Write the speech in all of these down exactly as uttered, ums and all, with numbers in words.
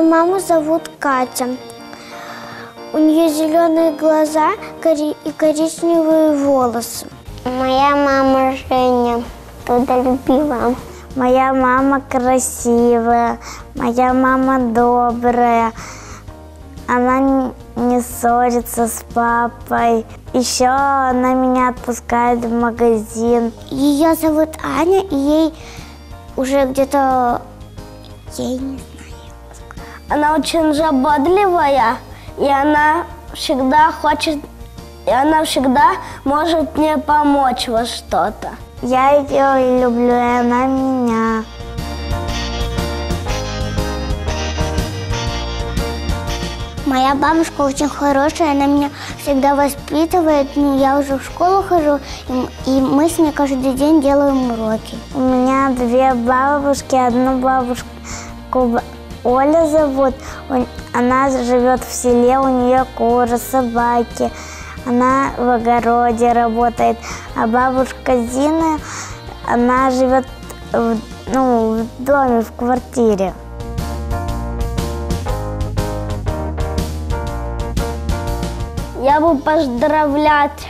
маму зовут Катя. У нее зеленые глаза и коричневые волосы. Моя мама Женя, трудолюбивая. Моя мама красивая, моя мама добрая. Она не ссорится с папой. Еще она меня отпускает в магазин. Ее зовут Аня, и ей уже где-то, я не знаю. Она очень заботливая, и она всегда хочет, и она всегда может мне помочь во что-то. Я ее люблю, и она меня. Моя бабушка очень хорошая, она меня всегда воспитывает. Ну, я уже в школу хожу, и, и мы с ней каждый день делаем уроки. У меня две бабушки, одну бабушку Оля зовут. Она живет в селе, у нее куры, собаки. Она в огороде работает. А бабушка Зина, она живет в, ну, в доме, в квартире. Я бы поздравлять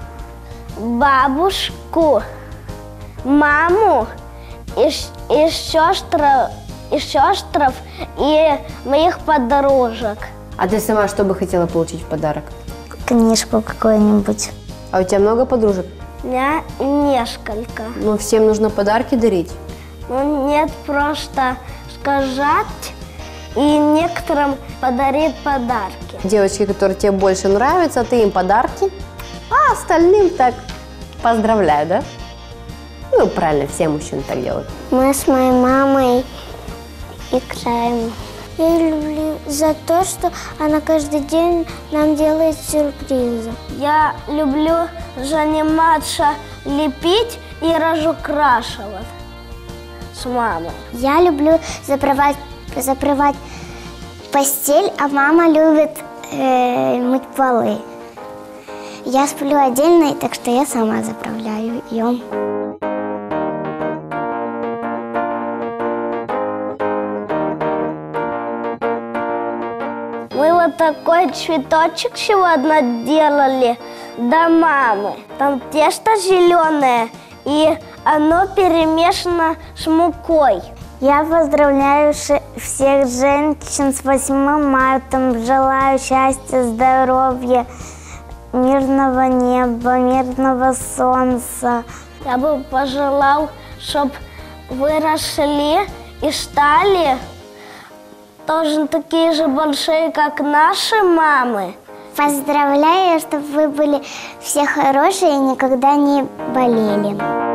бабушку, маму и, и сестров, и сестров, и моих подружек. А ты сама что бы хотела получить в подарок? Книжку какую-нибудь. А у тебя много подружек? У меня несколько. Ну, всем нужно подарки дарить? Ну, нет, просто сказать и некоторым подарить подарки. Девочки, которые тебе больше нравятся, ты им подарки, а остальным так поздравляю, да? Ну, правильно, все мужчины так делают. Мы с моей мамой играем. Я ее люблю за то, что она каждый день нам делает сюрпризы. Я люблю заниматься лепить и разукрашивать с мамой. Я люблю заправать, заправать постель, а мама любит э, мыть полы. Я сплю отдельно, так что я сама заправляю ее. Мы вот такой цветочек сегодня делали до мамы. Там тесто зеленое, и оно перемешано с мукой. Я поздравляю всех женщин с восьмым марта. Желаю счастья, здоровья, мирного неба, мирного солнца. Я бы пожелал, чтобы вы росли и стали тоже такие же большие, как наши мамы. Поздравляю, чтобы вы были все хорошие и никогда не болели.